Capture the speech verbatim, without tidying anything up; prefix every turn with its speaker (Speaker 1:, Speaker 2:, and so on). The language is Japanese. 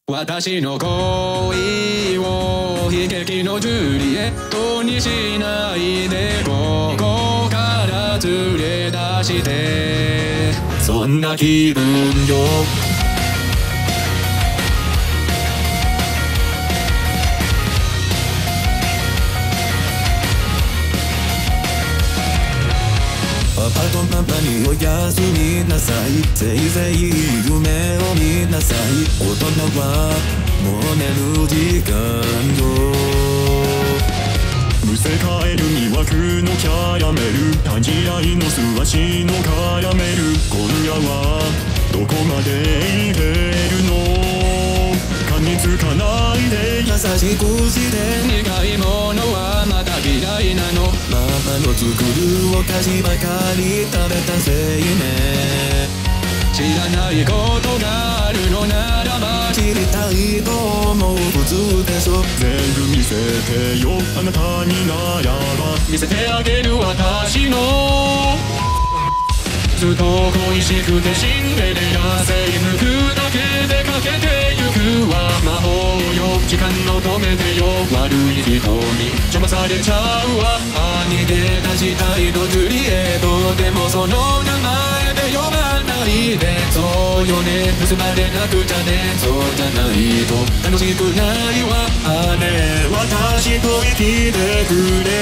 Speaker 1: 私の恋を悲劇のジュリエットにしないでここから連れ出してそんな気分よパパとパパにおやすみなさいせいぜい夢を見なさい大人はもう寝る時間よむせ返る魅惑のキャラメルたじらいの素足のカラメル今夜はどこまでいけるの噛みつかないで優しくして苦いものはまた嫌いなのママの作るお菓子ばかり食べたせいね知らないことがあるのならば知りたいと思う普通でしょ全部見せてよあなたにならば見せてあげる私のずっと恋しくてシンデレラセイ抜くだけでかけてゆくわ魔法よ時間を止めてよ悪い人に邪魔されちゃうわ逃げ出したいのジュリエットでもその名前で呼ばないでそうよね結ばれなくちゃねそうじゃないと楽しくないわ姉私と生きてくれ